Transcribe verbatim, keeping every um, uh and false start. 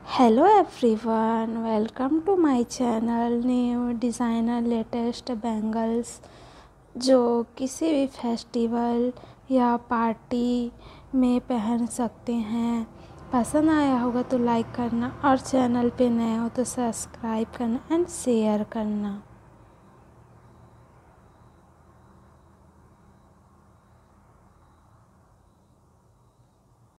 Hello everyone, welcome to my channel. New designer latest bangles जो किसी भी festival या पार्टी में पहन सकते हैं। पसंद आया होगा तो लाइक करना और चैनल पे नए हो तो सब्सक्राइब करना एंड शेयर करना।